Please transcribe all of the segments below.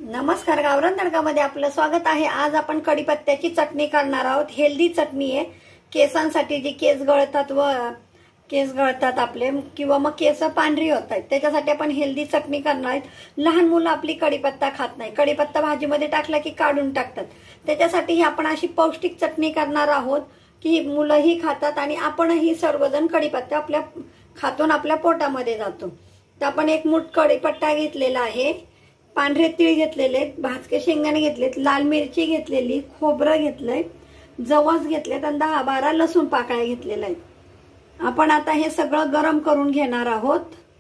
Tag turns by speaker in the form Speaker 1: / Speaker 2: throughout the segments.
Speaker 1: नमस्कार, गावरान तडकामध्ये आपलं स्वागत आहे। आज आपण कढीपत्त्याची चटणी करणार आहोत। हेल्दी चटणी आहे। केसांसाठी जी केस गळतात आपले किंवा मग केस पांढरी होतात त्याच्यासाठी आपण हेल्दी चटणी करणार आहोत। लहान मुलं आपली कढीपत्ता खात नाही, कढीपत्ता भाजीमध्ये टाकला की काढून टाकतात। त्याच्यासाठी ही आपण अशी पौष्टिक चटणी करणार आहोत की मुलंही खातात आणि आपणही सर्वजण कढीपत्ता आपल्या खातून आपल्या पोटामध्ये जातो। तर आपण एक मूठ कढीपत्ता घेतलेला आहे, पांढरे तीळ घेतलेले, भाजके शेंगदाणे घेतलेत, लाल मिरची घेतलेली, खोबरं घेतलंय, जवस घेतलेत आणि 10-12 लसूण पाकळ्या घेतलेल्या आहेत। आपण आता हे सगळं गरम करून घेणार आहोत।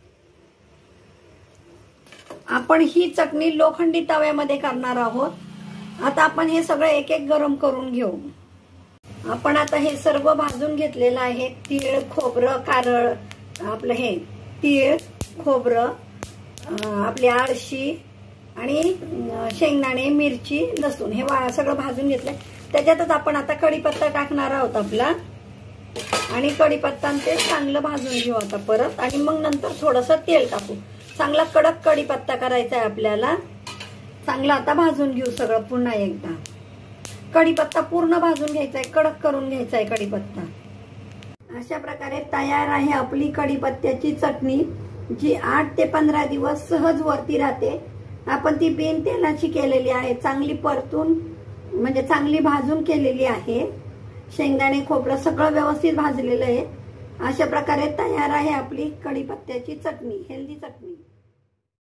Speaker 1: आपण ही चटणी लोखंडी तव्यामध्ये करणार आहोत। आता आपण हे सगळं एक एक गरम करून घेऊ। आपण आता हे सर्व भाजून घेतलेलं आहे। तीळ, खोबरं, कारळ, आपलं हे तीळ, खोबरं, आपली आळशी आणि शेंगदाणे, मिरची, लसूण हे सगळं भाजून घेतलंय। त्याच्यातच आपण आता कढीपत्ता टाकणार आहोत आपला आणि कढीपत्ता ते चांगलं भाजून घेऊ आता परत आणि मग नंतर थोडंसं तेल टाकू। चांगला कडक कढीपत्ता करायचा आहे आपल्याला। चांगला आता भाजून घेऊ सगळं पुन्हा एकदा। कढीपत्ता पूर्ण भाजून घ्यायचा आहे, कडक करून घ्यायचा आहे कढीपत्ता। अशा प्रकारे तयार आहे आपली कढीपत्त्याची चटणी, जी 8 ते 15 दिवस सहज वरती राहते। आपण ती बिन तेलाची केलेली आहे, चांगली परतून म्हणजे चांगली भाजून केलेली आहे। शेंगदाणे, खोबरं सगळं व्यवस्थित भाजलेलं आहे। अशा प्रकारे तयार आहे आपली कढीपत्त्याची चटणी, हेल्दी चटणी।